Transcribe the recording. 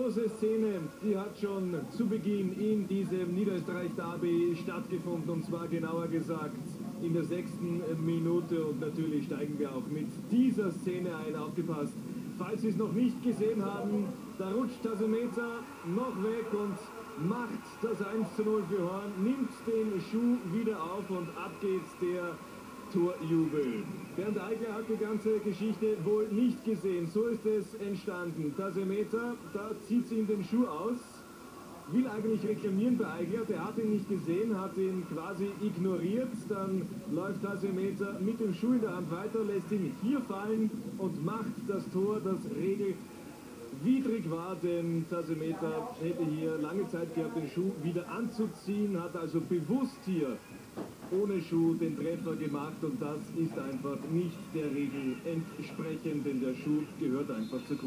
kuriose Szene, die hat schon zu Beginn in diesem Niederösterreich-Derby stattgefunden, und zwar genauer gesagt in der 6. Minute, und natürlich steigen wir auch mit dieser Szene ein. Aufgepasst, falls Sie es noch nicht gesehen haben, da rutscht Tasemeta noch weg und macht das 1:0 für Horn, nimmt den Schuh wieder auf und ab geht's der Torjubel. Bernd Eigler hat die ganze Geschichte wohl nicht gesehen. So ist es entstanden. Tasemeta, da zieht sie ihm den Schuh aus, will eigentlich reklamieren bei Eigler, der hat ihn nicht gesehen, hat ihn quasi ignoriert. Dann läuft Tasemeta mit dem Schuh in der Hand weiter, lässt ihn hier fallen und macht das Tor, das regelwidrig war, denn Tasemeta hätte hier lange Zeit gehabt, den Schuh wieder anzuziehen, hat also bewusst hier ohne Schuh den Treffer gemacht, und das ist einfach nicht der Regel entsprechend, denn der Schuh gehört einfach zur